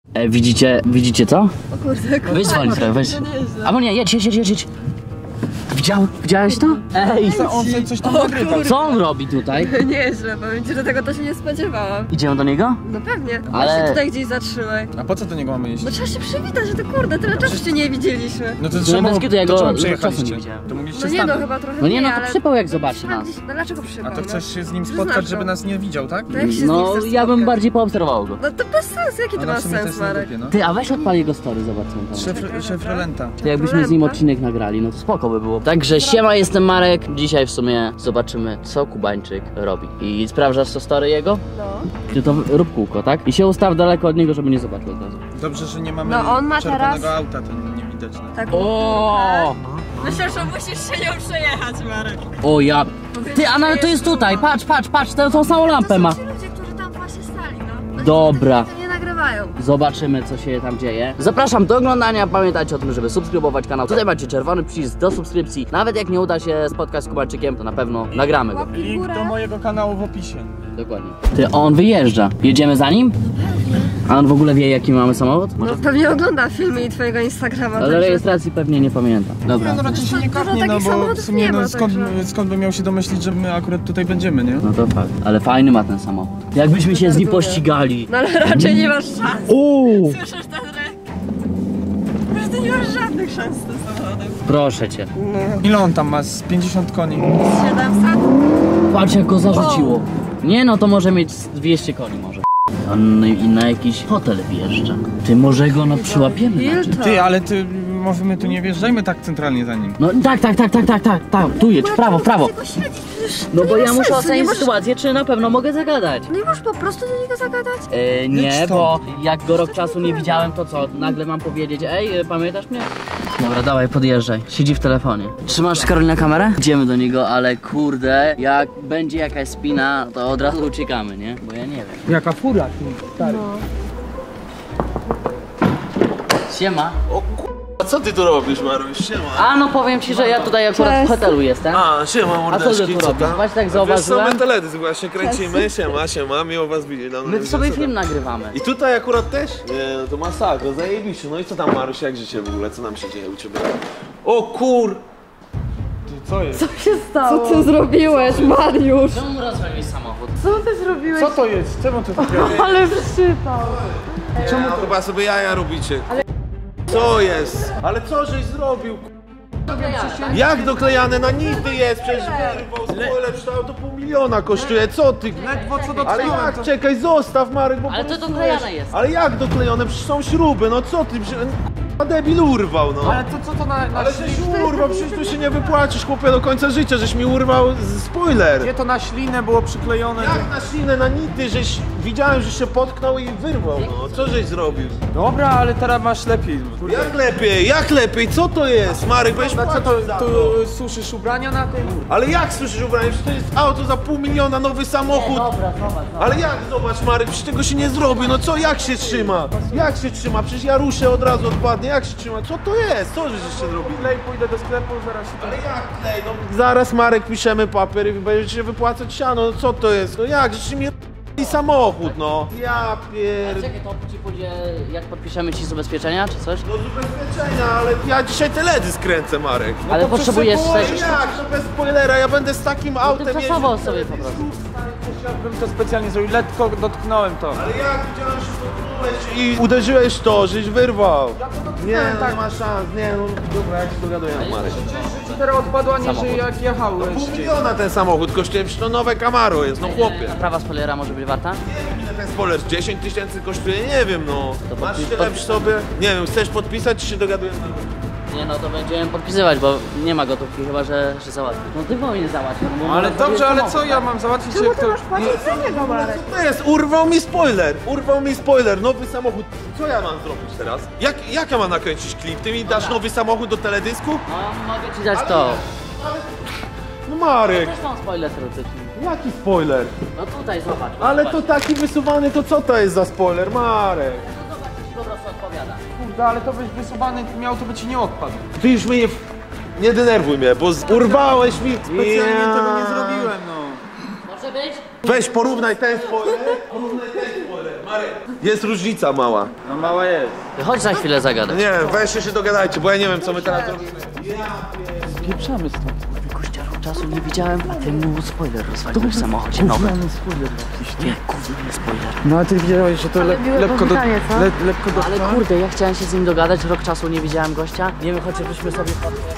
Widzicie co? O kurde, Weź dzwoń trochę, weź. Albo nie, jedź. Widziałeś to? Ej, On coś tam nagrywał. co on robi tutaj? Nieźle, powiem ci, że tego to się nie spodziewałam. Idziemy do niego? No pewnie, Ale- ale... się tutaj gdzieś zatrzymaj. A po co do niego mamy iść? Bo trzeba się przywitać, że to kurde, tyle czasu cię nie widzieliśmy. No to nie trzeba, bez kitu, ja to go czemu czasu nie przyjechaliście? widziałem. To mogliście No nie no, stanąć. chyba trochę No nie, no to ale... przypał jak zobaczy nas. No dlaczego przypał? A to chcesz się z nim Przyznam spotkać, to. żeby nas nie widział, tak? To jak się z nim No chcesz ja bym spotkać? bardziej poobserwował go. No to bez sensu, jaki to No ma w sumie to sens, jest Marek? niegłupie, no. Ty, a weź odpal jego story, zobacz co on tam. Szef Relenta. To jakbyśmy z nim odcinek nagrali, no to spoko by było. Także siema, jestem Marek. Dzisiaj w sumie zobaczymy, co Kubańczyk robi. I sprawdzasz co story jego? No. Ty to rób kółko, tak? I się ustaw daleko od niego, żeby nie zobaczył od razu. Dobrze, że nie mamy No on ma czerwonego teraz- auta, to nie widać. No. Tak. O! Myślę, że musisz się nią przejechać, Marek. O ja. Ty, a nawet to jest tutaj, patrz, tą samą lampę ma. To są ci ludzie, którzy tam właśnie stali, no. Oni Dobra. To nie nagrywają. Zobaczymy, co się tam dzieje. Zapraszam do oglądania, pamiętajcie o tym, żeby subskrybować kanał. Tutaj macie czerwony przycisk do subskrypcji. Nawet jak nie uda się spotkać z Kubańczykiem, to na pewno nagramy go. Łapki w Link górę. do mojego kanału w opisie. Dokładnie. Ty, on wyjeżdża. Jedziemy za nim? A on w ogóle wie, jaki mamy samochód? No pewnie ogląda filmy i twojego Instagrama. Ale także- rejestracji pewnie nie pamięta. Dobra. No raczej się nie Dużo kapnie, no takich bo w samochodów sumie nie ma, no, także- skąd by miał się domyślić, że my akurat tutaj będziemy, nie? No to fakt. Ale fajny ma ten samochód. Jakbyśmy się z nim pościgali. No ale raczej nie masz szans. Uuu! Słyszysz ten ryk? Że ty nie masz żadnych szans z tym samochodem. Proszę cię. Ile on tam ma? Z 50 koni. 700? Patrz jak go zarzuciło. Nie no, to może mieć z 200 koni może. On na jakiś hotel wjeżdża. Ty, może go przyłapiemy na czymś? Hilton. Ty, ale może my tu nie wjeżdżajmy tak centralnie za nim. No tak, tu jedź, w prawo. Tylko siedzieć, przecież No to bo nie ja ma muszę sensu, ocenić nie masz- sytuację, czy na pewno mogę zagadać. Nie możesz po prostu do niego zagadać? Nie, Jedź stąd. bo jak go rok czasu nie widziałem, to co? Nagle mam powiedzieć, ej, pamiętasz mnie? Dobra, dawaj, podjeżdżaj. Siedzi w telefonie. Trzymasz, Karolina, kamerę? Idziemy do niego, ale kurde, jak będzie jakaś spina, to od razu uciekamy, nie? Bo ja nie wiem. Jaka fura, stary. Siema. A co ty tu robisz, Maruś? Siema. A no powiem ci, że ja tutaj akurat w hotelu jestem. A, siema A co mordeczki, ty tu robisz? tam? Właśnie tak Wiesz co, zauważyłem. my teledysk właśnie kręcimy, siema, miło was widzieć. Dawno nie My widziałem, sobie co film tam. nagrywamy. I tutaj akurat też? Nie, no to masakra, zajebiście. No i co tam, Maruś, jak życie w ogóle? Co nam się dzieje u ciebie? O kur... Co jest? Co się stało? Co ty zrobiłeś, Mariusz? Czemu rozwaliłeś samochód? Co ty zrobiłeś? Co to jest? Czemu to takiego? Ale przypał. Czemu to? Chyba sobie jaja robicie. Co jest? Ale co żeś zrobił? Jak doklejane? Na nigdy jest, przecież wyrwał spoiler, przecież to pół miliona kosztuje, co ty? Ledwo co Ale dotknąłem, jak? to... Czekaj, zostaw Marek, bo Ale to porysujesz. doklejane jest. Ale jak doklejone? Przecież są śruby, no co ty? A debil urwał, no. Ale to co to na Ale żeś urwał, przecież tu się nie wypłacisz, chłopie, do końca życia, żeś mi urwał spoiler. Gdzie to na ślinę było przyklejone? Jak na ślinę, na nity, żeś widziałem, że się potknął i wyrwał, no. Co żeś zrobił? Dobra, ale teraz masz lepiej. Jak lepiej? Co to jest, Marek? Weź A co płacić to, za tu suszysz ubrania na tym? Ale jak słyszysz ubranie? Przecież to jest auto za pół miliona, nowy samochód. Dobra, zobacz. Ale jak, zobacz Marek, przecież tego się nie zrobi, no co, jak się trzyma? Jak się trzyma? Przecież ja ruszę od razu odpadnie, jak się trzyma? Co to jest? Co żeście zrobili? Klej, pójdę do sklepu, zaraz się Ale jak klej? No zaraz Marek piszemy papier i będziecie wypłacać siano, no co to jest? No jak, żeście mi i samochód, no. Ja Czekaj, to ci pójdzie, jak podpiszemy ci z ubezpieczenia, czy coś? No z ubezpieczenia, ale ja dzisiaj teledysk kręcę, Marek. No Ale to potrzebujesz przecież coś- jak, no bez spoilera, ja będę z takim autem Tymczasowo jeździł. sobie po prostu. bym to specjalnie zrobił, lekko dotknąłem to. Ale jak widziałem, że dotknąłeś i uderzyłeś to, żeś wyrwał. Nie, no nie ma szans, nie, no dobra, jak się dogadujemy, Marek. Czy teraz odpadła, nie, że jak jechałeś. Pół miliona ten samochód kosztuje, przecież to nowe Camaro jest, no chłopie. Naprawa spoilera może być warta? Nie wiem ile ten spoiler, 10 tysięcy kosztuje, nie wiem no. To Masz podpi- tyle przy sobie? Nie wiem, chcesz podpisać czy się dogadujemy? Nie no, to będziemy podpisywać, bo nie ma gotówki, chyba że załatwi. No ty powinien załatwić. bo Ale może dobrze, jest ale samochód, co tak? ja mam załatwić, Czemu jak ty to... masz płacić za niego, Marek? Co to jest? Urwał mi spoiler, nowy samochód. Co ja mam zrobić teraz? Jak ja mam nakręcić klip? Ty mi dasz nowy samochód do teledysku? No, mogę ci dać to. No Marek, Też są spoiler teoretyczny. jaki spoiler? No tutaj zobacz. Ale zobacz. to taki wysuwany, to co to jest za spoiler, Marek? No zobacz, ci po prostu odpowiada. Kurde, ale to byś wysuwany miał, to by ci nie odpadł. Ty już mnie nie denerwuj mnie, bo urwałeś mi. Specjalnie tego nie zrobiłem, no. Może być? Weź porównaj ten spoiler, porównaj ten spoiler. Jest różnica mała. No mała jest. Chodź za chwilę No zagadać. nie wiem, weźcie się dogadajcie, bo ja nie wiem co my teraz robimy. Pieprzamy stąd. Kościa, czasu nie widziałem, a ty mu spoiler rozwaliłeś w samochodzie nowy. spoiler jakiś. Nie, gówniany spoiler. No ale ty widziałeś, że to lekko do... Ale kurde, ja chciałem się z nim dogadać, rok czasu nie widziałem gościa. Nie wiem, chociażbyśmy sobie...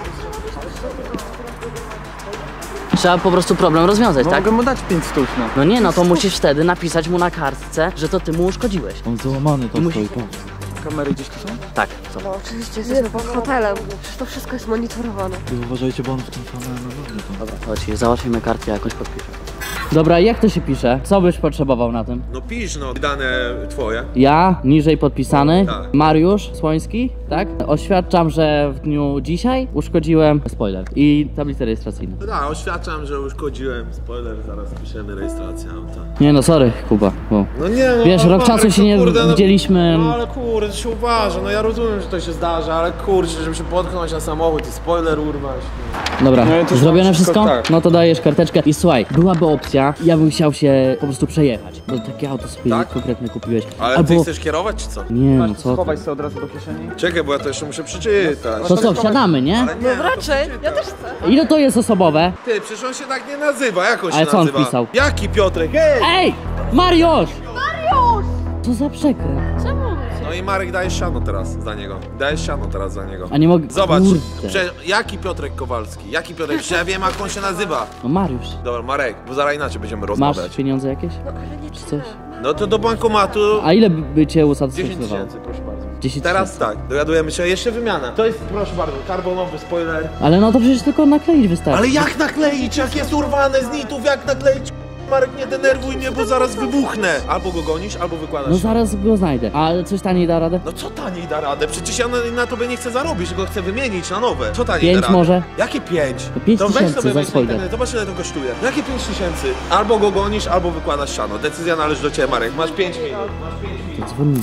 Trzeba po prostu problem rozwiązać, No tak? mogę mu dać 5 stów, no. No nie, no to musisz wtedy napisać mu na kartce, że to ty mu uszkodziłeś. On załamany to Musi- stoi. Kamery gdzieś tu są? Tak, co? No oczywiście, jesteśmy pod hotelem. Przecież to wszystko jest monitorowane. Uważajcie, bo on w tym samym Dobra, chodź, załatwimy kartkę, jakoś podpiszę. Dobra, jak to się pisze? Co byś potrzebował na tym? No pisz no, dane twoje. Ja, niżej podpisany, Tak. Mariusz Słoński, tak? Oświadczam, że w dniu dzisiaj uszkodziłem spoiler i tablicę rejestracyjną. No tak, oświadczam, że uszkodziłem. Spoiler, zaraz piszemy rejestrację auta. Nie no, sorry, Kuba, bo... No nie no, Wiesz, ale rok Marek, czasu się to nie kurde, widzieliśmy. No ale kurde, to się uważa, no ja rozumiem, że to się zdarza, ale kurczę, żeby się potknąć na samochód i spoiler urwać. Dobra, No i to zrobione mam wszystko? wszystko, tak. No to dajesz karteczkę i słuchaj, byłaby opcja, ja bym chciał się po prostu przejechać, bo takie auto sobie Tak? konkretnie kupiłeś. Ale ty chcesz kierować czy co? Nie, no Masz, co schowaj ty? sobie od razu do kieszeni. Czekaj, bo ja to jeszcze muszę przeczytać. To co, wsiadamy, nie? Ale nie, No raczej, ja też chcę. Ile to jest osobowe? Ty, przecież on się tak nie nazywa, jak on Ale się co on nazywa? wpisał? Jaki Piotrek? Ej! Ej! Mariusz! Mariusz! Co za przekręt. No i Marek, dajesz siano teraz za niego. Dajesz siano teraz za niego. A nie mogę... Zobacz, Kurde. jaki Piotrek Kowalski? Jaki Piotrek? Przecież ja wiem, jak on się nazywa. No Mariusz, Dobra, Marek, bo zaraz inaczej będziemy masz rozmawiać. pieniądze jakieś? No ale nie Coś? tyle. No to do bankomatu A ile by cię 10 usatysfakcjonowało? tysięcy, proszę bardzo. 10 Teraz tysięcy. tak, dowiadujemy się, jeszcze wymiana. To jest, proszę bardzo, karbonowy spoiler. Ale no to przecież tylko nakleić wystarczy. Ale jak nakleić? Jak jest urwane z nitów, jak nakleić? Marek, nie denerwuj mnie, bo zaraz wybuchnę. Albo go gonisz, albo wykładasz. No zaraz go znajdę. A coś taniej da radę? No co taniej da radę? Przecież ja na tobie nie chcę zarobić, tylko chcę wymienić na nowe. Co taniej 5 da radę? może? Jakie 5? To 5 weź tysięcy sobie za weź na spoiler. internet, zobacz ile to kosztuje. Jakie 5 tysięcy? Albo go gonisz, albo wykładasz siano. Decyzja należy do ciebie, Marek. Masz 5 minut. To dzwonimy.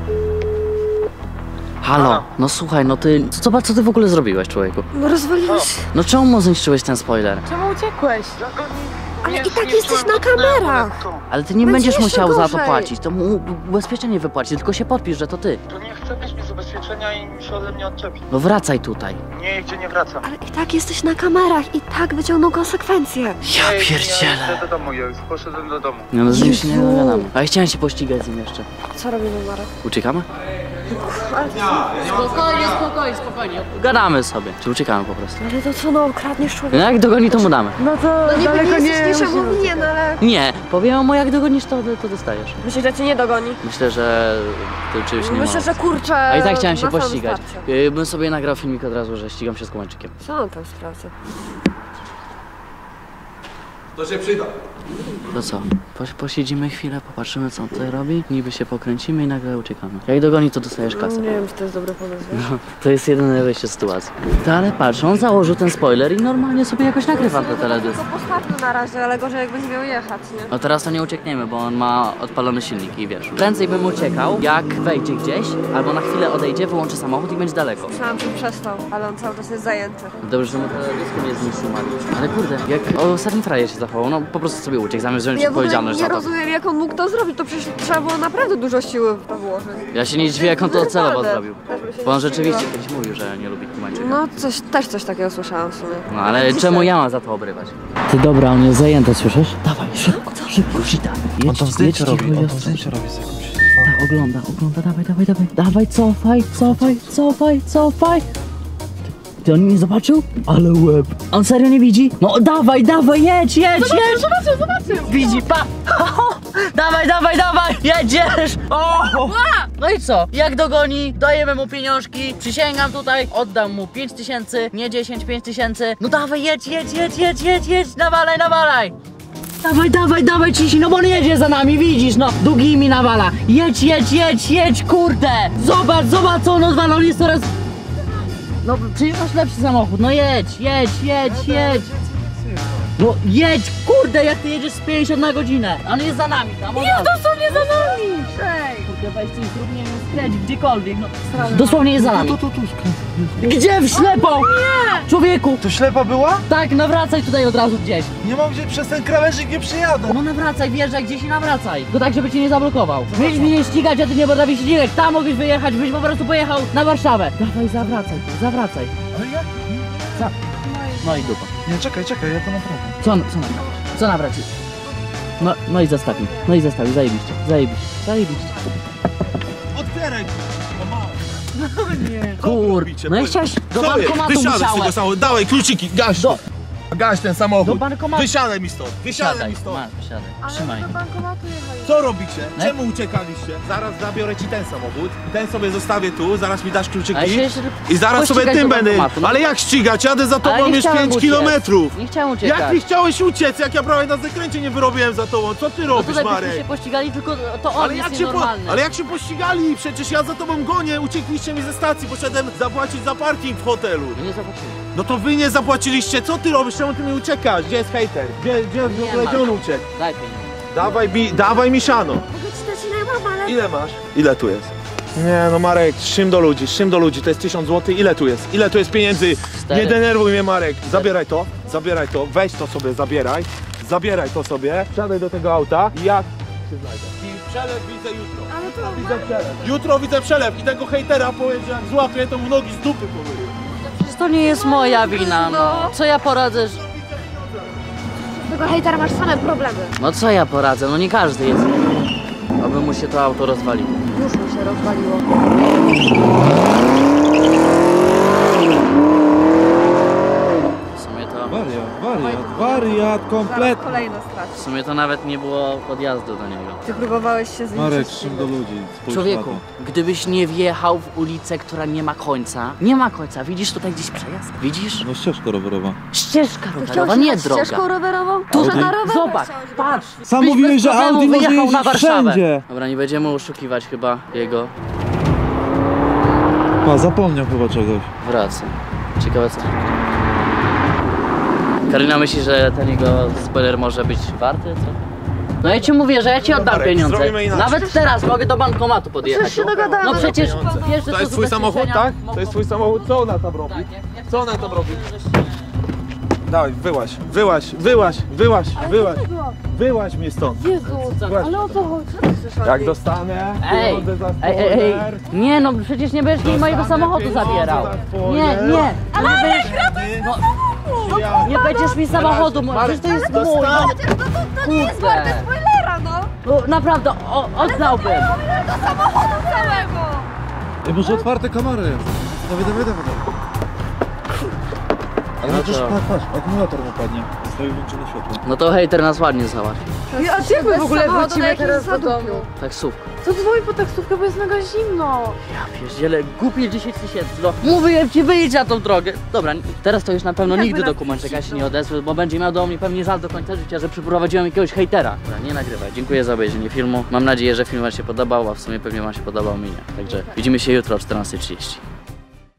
Halo, no słuchaj, no ty... Zobacz, co ty w ogóle zrobiłeś, człowieku. No rozwaliłeś. No czemu mu zniszczyłeś ten spoiler? Czemu uciekłeś? Ale i tak jesteś na kamerach. Ale ty nie Będzie będziesz jeszcze musiał za to gorzej. płacić, to mu ubezpieczenie wypłaci, tylko się podpisz, że to ty. To nie chcę być mi z ubezpieczenia i się ode mnie odczepi. No wracaj tutaj. Nie, gdzie nie wracam. Ale i tak jesteś na kamerach i tak wyciągną konsekwencje. Ja Nie, pierdzielę. Ja idę do domu, ja już poszedłem do domu. No z nim się nie Jezu. dogadamy. A ja chciałem się pościgać z nim jeszcze. Co robimy, Marek? Uciekamy? Spokojnie. Gadamy sobie. Czy uciekamy po prostu? Ale to co, no ukradniesz No człowieka? jak dogoni, to mu damy. No to daleko nie jesteś winien, ale... Nie, powiem mu jak dogonisz, to dostajesz. Myślisz, że cię nie dogoni? Myślę, że to czymś nie Myślę, ma. że kurczę... A i tak chciałem się na samym pościgać. starcie. Bym sobie nagrał filmik od razu, że ścigam się z Kubańczykiem. Co on tam sprawdza? To się przyda. To co? Posiedzimy chwilę, popatrzymy co on tutaj robi, niby się pokręcimy i nagle uciekamy. Jak dogoni, to dostajesz kasę. Nie wiem, czy to jest dobry pomysł. wiesz? To jest jedyne wyjście z sytuacji. To ale patrz, on założył ten spoiler i normalnie sobie jakoś nagrywa te teledysk. Tylko postawił na razie, ale gorzej jak będzie miał jechać, nie? No teraz to nie uciekniemy, bo on ma odpalony silnik i wiesz. Prędzej bym uciekał, jak wejdzie gdzieś, albo na chwilę odejdzie, wyłączy samochód i będzie daleko. Myślałam, że przestał, ale on cały czas jest zajęty. Dobrze, że mu teledyskiem nie zniszczył Mariusz. Ale kurde, jak ostatni frajer się zachował, no po prostu sobie uciekł, zamiast wziąć Ja w ogóle odpowiedzialność nie za to. rozumiem, jak on mógł to zrobić, to przecież trzeba było naprawdę dużo siły w to włożyć. Ja się nie dziwię, jak on to celowo Naprawdę. zrobił. Też bym się Bo on nie rzeczywiście zdziwiła. kiedyś mówił, że nie lubi Kubańczyka. No, też coś takiego słyszałam w sumie. No ale czemu ja mam za to obrywać? Ty dobra, on jest zajęty, słyszysz? Dawaj, szybko, Sita. On tam zdjęcia robi, on tam zdjęcia robi z jakąś... Tak, ogląda, dawaj. Dawaj, cofaj. Ty on nie zobaczył? Ale łeb. On serio nie widzi? No dawaj, jedź. Zobaczył. Widzi, pa. Dawaj, jedziesz. O! No i co? Jak dogoni, dajemy mu pieniążki, przysięgam tutaj, oddam mu 5 tysięcy, nie 10, 5 tysięcy. No dawaj, jedź, nawalaj. Dawaj, ciśnij, no bo on jedzie za nami, widzisz, no, długimi nawala. Jedź, kurde. Zobacz, co on odwala, on jest coraz... No, przecież masz lepszy samochód, no jedź. No jedź, kurde, jak ty jedziesz z 50 na godzinę. On jest za nami, tam. Nie, dosłownie za nami. Kurde, weź coś zrób, nie wiem, skręć gdziekolwiek, no. Dosłownie jest za nami. Tu skręt. Gdzie w ślepą? Nie! Człowieku! To ślepa była? Tak, nawracaj tutaj od razu gdzieś. Nie mam gdzie, przez ten krawężnik nie przyjadę. No nawracaj, wjeżdżaj gdzieś i nawracaj. Tylko tak, żeby cię nie zablokował. Mieliśmy mnie ścigać, a ty nie potrafisz ścigać. Tam mogłeś wyjechać, byś po prostu pojechał na Warszawę. Dawaj, zawracaj. Ale jak? No i dupa. Nie, czekaj, ja to naprawdę. Co nawracasz? Co nawracisz? No i zostawi. No i zostawi, zajebiście. Otwieraj! Kurde, no i chciałeś do bankomatu Wysiadaj z musiałem. tego samochodu, dawaj kluczyki, gaś to. Gaś ten Do samochód. bankomatu. Wysiadaj mi stąd, wysiadaj mi stąd. Siadaj. Trzymaj. Co robicie? Nie? Czemu uciekaliście? Zaraz zabiorę ci ten samochód, ten sobie zostawię tu, zaraz mi dasz A kluczyki ja się jeszcze i zaraz sobie pościgać tym do będę. bankomatu, no. Ale jak ścigać? Jadę za Ale tobą nie już chciałem 5 uciec. kilometrów. Nie chciałem uciekać. Jak ty chciałeś uciec, jak ja prawie na zakręcie nie wyrobiłem za tobą? Co ty No robisz, tutaj byśmy Marek? się pościgali, tylko to on Ale jest jak, nienormalny. ale jak się pościgali? Przecież ja za tobą gonię, uciekliście mi ze stacji, poszedłem zapłacić za parking w hotelu. No nie zobaczyli. No to wy nie zapłaciliście, co ty robisz? Czemu ty mi uciekasz? Gdzie jest hejter? Gdzie w ogóle ma. gdzie on uciekł? Daj pieniądze. Dawaj mi siano. Mogę ci dać ile mam, ale... Ile masz? Ile tu jest? Nie no Marek, szym do ludzi, to jest 1000 zł. Ile tu jest? Ile tu jest pieniędzy? Cztery. Nie denerwuj mnie Marek. Zabieraj to, weź to sobie, zabieraj to sobie, wsiadaj do tego auta i ja się znajdę. I przelew widzę jutro. Ale to... Widzę przelew. Jutro widzę przelew i tego hejtera powiem, że jak złapię, to mu nogi z dupy pomyję. Przecież to nie jest moja wina, no. Co ja poradzę? Z tego hejtera masz same problemy. No co ja poradzę? No nie każdy jest. Aby mu się to auto rozwaliło. Już mi się rozwaliło. W sumie to... Wariat, kompletny. Kolejno strać. W sumie to nawet nie było podjazdu do niego. Ty próbowałeś się z nim Marek, prześcigać. szym do ludzi. Spójrz Człowieku, na gdybyś nie wjechał w ulicę, która nie ma końca. Nie ma końca. Widzisz tutaj gdzieś przejazd? Widzisz? to. No ścieżka rowerowa. Ścieżka Ty rowerowa, chciałeś nie jechać droga. ścieżką rowerową? Tu, Może na rowerze zobacz, chciałeś patrz. Sam Byś mówiłeś, bez że problemu Audi może wyjechał na jeździć Warszawę. wszędzie. Dobra, nie będziemy oszukiwać chyba jego. Pa, zapomniał chyba czegoś. Wraca. Ciekawe co. Karolina myśli, że ten jego spoiler może być warty, co? No ja ci mówię, że ja ci oddam Marek, pieniądze. zrobimy inaczej. Nawet teraz mogę do bankomatu podjechać. Przecież się dogadamy. No przecież wiesz, że To jest twój samochód, tak? To jest twój samochód, co ona tam robi? Co ona tam robi? Dawaj, wyłaź mnie stąd. Jezu, ale o co chodzi? Co ty chcesz Jak robić? dostanę, Ej, pieniądze za ej, spoiler. nie no przecież nie będziesz mi mojego samochodu pieniądze zabierał. za Nie, spoiler. nie. Ale nie Alek, będziesz, no, Ja. nie będziesz mi samochodu, przecież to jest mój. No, Przecież to nie jest Kurde. warte spoilera, no! no naprawdę, oddałbym. Spoiler do samochodu całego! Ej, może otwarte kamery. Dawaj. Ale No chociaż to- patrz, akumulator mu padnie. Zostawił włączone światło. No to hejter nas ładnie załatwi. A czy jak my w ogóle wrócimy teraz do domu? Taksówka. Co dzwoni po taksówkę, bo jest mega zimno. Ja pierdzielę, głupie 10 000, no. Mówiłem ci, wyjdź na tą drogę. Dobra, teraz to już na pewno Jakby nigdy nas do Kumańczyka się ścignął. nie odezwie, bo będzie miał do mnie pewnie żal do końca życia, że przyprowadziłem jakiegoś hejtera. Dobra, nie nagrywaj. Dziękuję za obejrzenie filmu. Mam nadzieję, że film wam się podobał, a w sumie pewnie wam się podobał mnie. Także widzimy się jutro o 14:30.